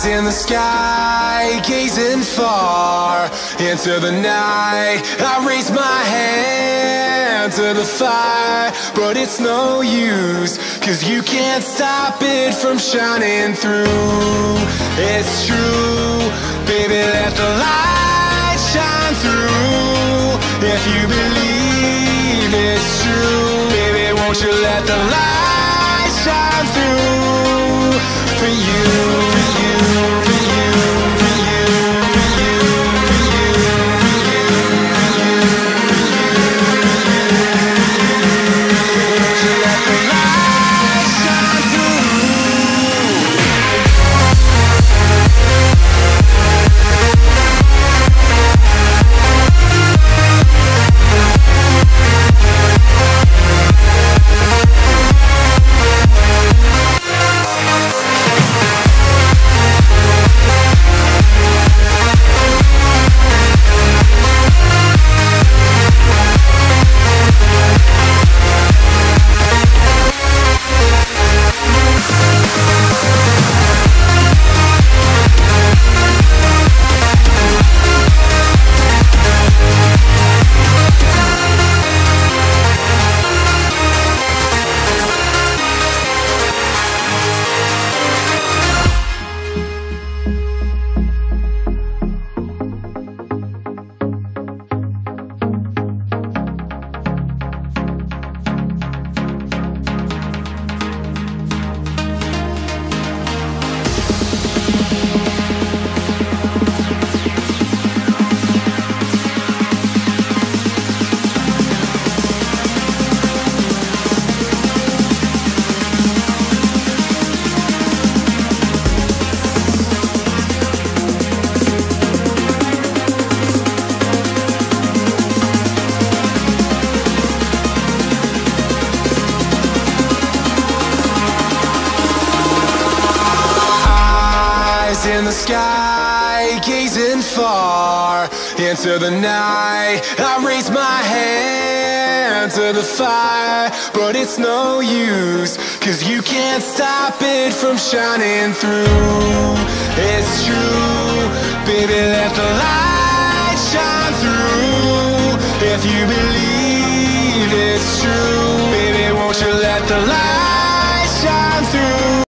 In the sky, gazing far into the night, I raise my hand to the fire, but it's no use, 'cause you can't stop it from shining through. It's true, baby, let the light shine through. If you believe it's true, baby, won't you let the light shine through for you, for you, for you, for you, for you, for you, for you, for you, won't you let the light shine through? In the sky, gazing far into the night, I raise my hand to the fire, but it's no use, 'cause you can't stop it from shining through. It's true, baby, let the light shine through. If you believe